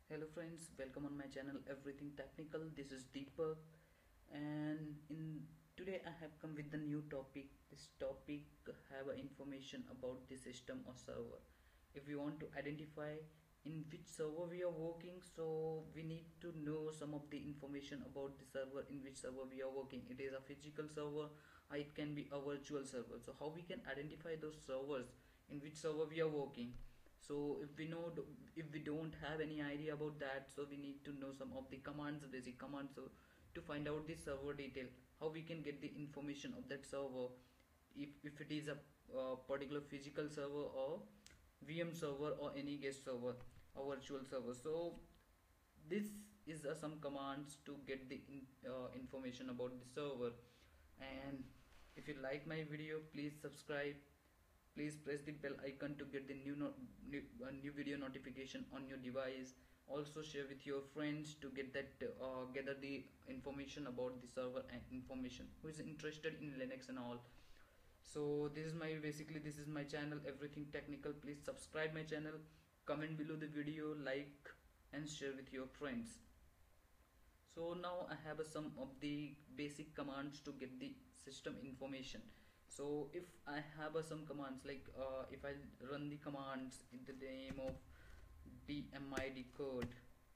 Hello friends, welcome on my channel Everything Technical. This is Deepak, and in today I have come with the new topic. This topic have information about the system or server. If we want to identify in which server we are working, so we need to know some of the information about the server in which server we are working. It is a physical server, or it can be a virtual server. So how we can identify those servers in which server we are working? So if we don't have any idea about that, so we need to know some of the commands, basic commands, so to find out the server detail, how we can get the information of that server, if it is a particular physical server or VM server or any guest server or virtual server. So this is some commands to get the information about the server. And if you like my video, please subscribe. Please press the bell icon to get the new video notification on your device. Also share with your friends to get that gather the information about the server and information who is interested in Linux and all. So this is my channel Everything Technical. Please subscribe my channel, comment below the video, like and share with your friends. So now I have some of the basic commands to get the system information. So if I have some commands, like if I run the commands in the name of dmid code.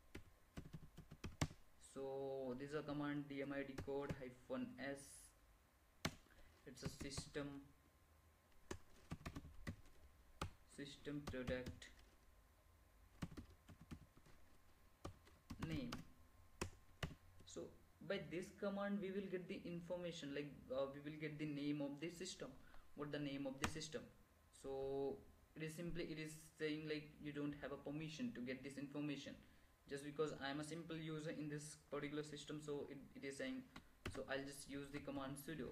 So this is a command dmid code -s. It's a system product name. So by this command we will get the information, like we will get the name of the system, what the name of the system. So it is saying like you don't have a permission to get this information, just because I am a simple user in this particular system. So it is saying, so I'll just use the command sudo.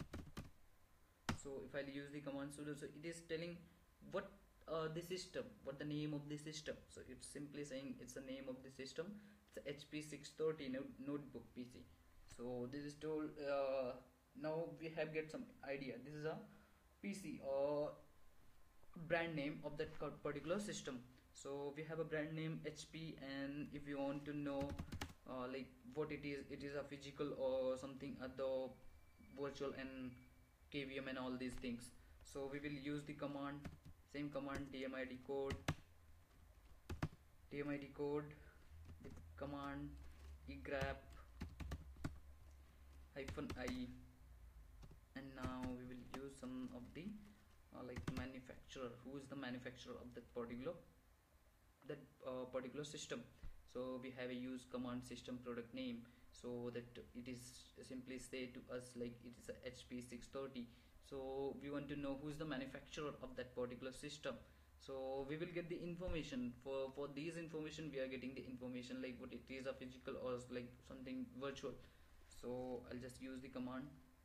So if I use the command sudo, so it is telling what the system, what the name of the system. So it's simply saying it's the name of the system. It's a HP 630 notebook PC. So this is told, now we have get some idea. This is a PC or brand name of that particular system. So we have a brand name HP, and if you want to know like what it is a physical or something other virtual and KVM and all these things. So we will use the command, same command dmid code, the command grep -i, and now we will use some of the like manufacturer, who is the manufacturer of that particular system. So we have a use command system product name, so that it is simply say to us like it is a HP 630. So we want to know who is the manufacturer of that particular system. So we will get the information. For these information we are getting the information like what it is a physical or like something virtual. So I'll just use the command.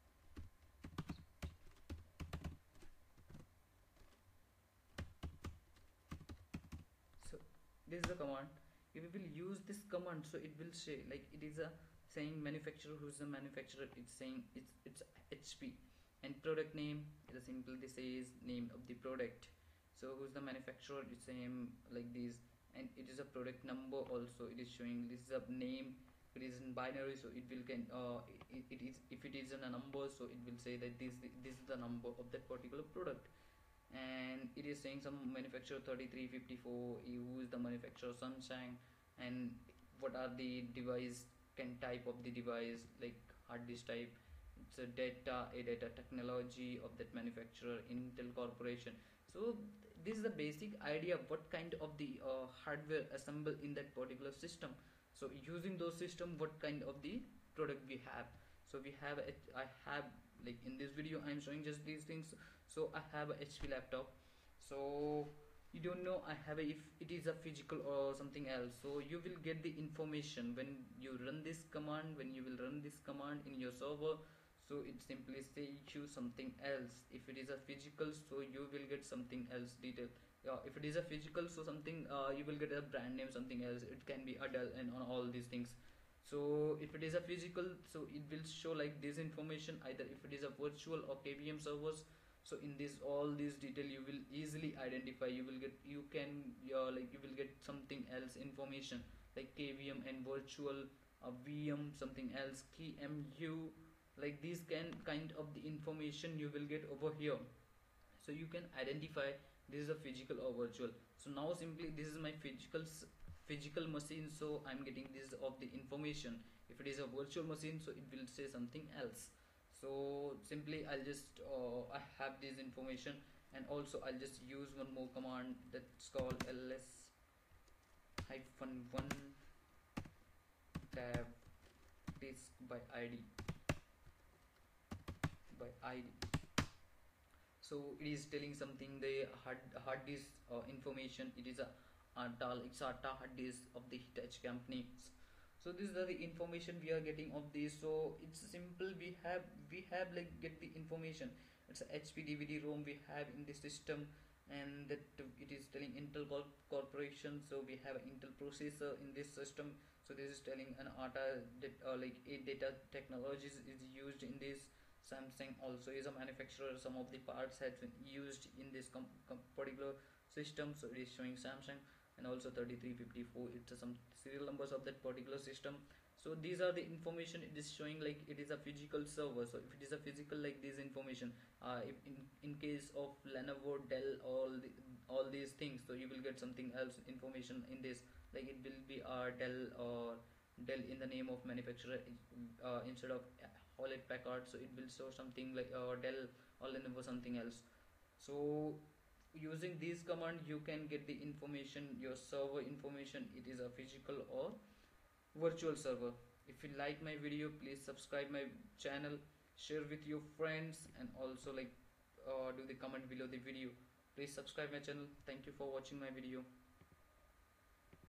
So this is the command. If we will use this command, so it will say like it is a saying manufacturer, who's the manufacturer. It's saying it's HP, and product name, it is simply this is name of the product. So who's the manufacturer, it's same like this, and it is a product number also. It is showing this is a name. It is in binary, so it will can it is, if it is in a number, so it will say that this is the number of that particular product. And it is saying some manufacturer 3354, who is the manufacturer, Samsung, and what are the device can type of the device, like hard disk type. It's a data technology of that manufacturer, Intel Corporation. So this is the basic idea of what kind of the hardware assemble in that particular system. So using those system, what kind of the product we have. So we have I have, like in this video I am showing just these things. So I have a HP laptop. So you don't know I have if it is a physical or something else. So you will get the information when you run this command, when you will run this command in your server. So it simply say you something else. If it is a physical, so you will get something else detail. If it is a physical, so something you will get a brand name, something else. It can be Adele and on all these things. So if it is a physical, so it will show like this information, either if it is a virtual or KVM servers. So in this all these detail you will easily identify. You will get, you can like you will get something else information. like KVM and virtual, VM something else, KMU, like these kind of the information you will get over here. So you can identify this is a physical or virtual. So now simply this is my physical machine, so I'm getting this of the information. If it is a virtual machine, so it will say something else. So simply I'll just I have this information, and also I'll just use one more command that's called ls hyphen 1 tab disk by id. So it is telling something the hard disk information. It is a it's a hard disk of the Hitachi company. So these are the information we are getting of this. So it's simple, we have like get the information. It's a HP DVD ROM we have in the system, and that it is telling Intel Corporation. So we have an Intel processor in this system. So this is telling an ATA that like 8 data technologies is used in this. Samsung also is a manufacturer. Some of the parts has been used in this particular system. So it is showing Samsung, and also 3354. It's some serial numbers of that particular system. So these are the information it is showing, like it is a physical server. So if it is a physical, like this information, if in case of Lenovo, Dell, all these things, so you will get something else information in this, like it will be Dell, or Dell in the name of manufacturer, instead of Hewlett Packard, so it will show something like Dell or Lenovo something else. So using this command you can get the information, your server information, it is a physical or virtual server. If you like my video, please subscribe my channel, share with your friends, and also like do the comment below the video. Please subscribe my channel. Thank you for watching my video.